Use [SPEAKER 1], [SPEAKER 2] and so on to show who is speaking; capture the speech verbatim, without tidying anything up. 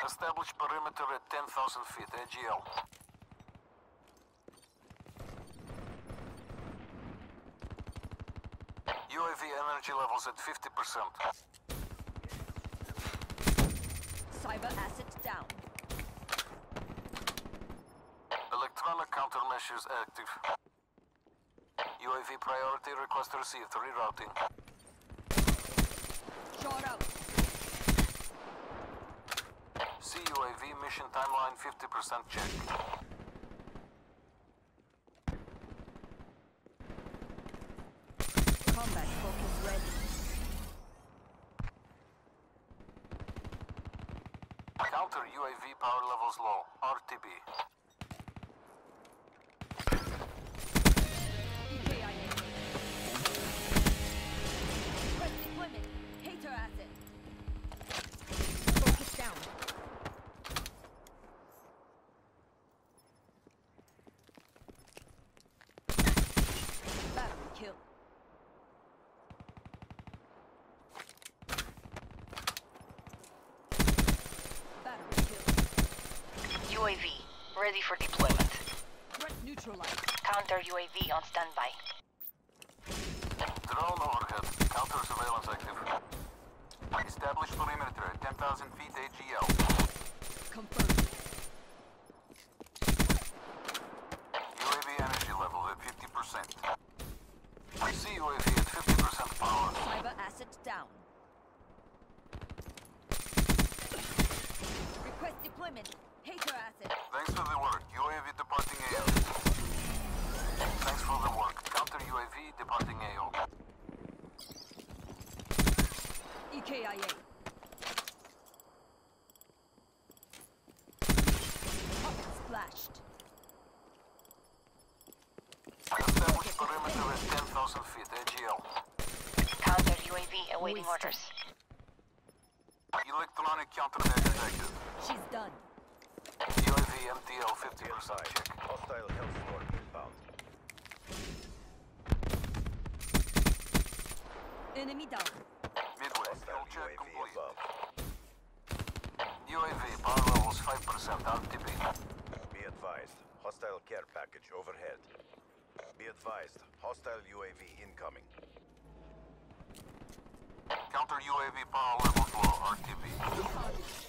[SPEAKER 1] Establish perimeter at ten thousand feet, A G L. U A V energy levels at fifty percent.
[SPEAKER 2] Cyber asset down.
[SPEAKER 1] Electronic countermeasures active. U A V priority request received. Rerouting.
[SPEAKER 2] Shot out.
[SPEAKER 1] C U A V mission timeline fifty percent check.
[SPEAKER 2] Combat focus ready.
[SPEAKER 1] Counter U A V power levels low. R T B.
[SPEAKER 2] E K I A. Request deployment. Hater asset. Focus down. Battery kill. Battery kill.
[SPEAKER 3] U A V, ready for deployment.
[SPEAKER 2] Threat neutralized.
[SPEAKER 3] Counter U A V on standby.
[SPEAKER 1] Drone overhead. Counter surveillance active. Establish perimeter at ten thousand feet A G L.
[SPEAKER 2] Confirmed.
[SPEAKER 1] U A V energy level at fifty percent. I see U A V at fifty percent power.
[SPEAKER 2] Cyber asset down. Request deployment. Hater asset.
[SPEAKER 1] Thanks for the work. U A V departing A O. Thanks for the work. Counter U A V departing A O.
[SPEAKER 2] E K I A. Pocket splashed.
[SPEAKER 1] Establish perimeter at ten thousand feet A G L.
[SPEAKER 3] Counter U A V awaiting
[SPEAKER 2] Wasted.
[SPEAKER 3] orders.
[SPEAKER 1] Electronic countermeasures active.
[SPEAKER 2] She's done.
[SPEAKER 1] U A V M T L fifty percent check.
[SPEAKER 4] Hostile health store inbound.
[SPEAKER 2] Enemy down.
[SPEAKER 1] Midway,
[SPEAKER 4] Hostile
[SPEAKER 1] fuel check
[SPEAKER 4] U A V
[SPEAKER 1] complete.
[SPEAKER 4] above.
[SPEAKER 1] U A V power levels five percent R T B.
[SPEAKER 4] Be advised. Hostile care package overhead. Be advised. Hostile U A V incoming.
[SPEAKER 1] Counter U A V power levels low R T B.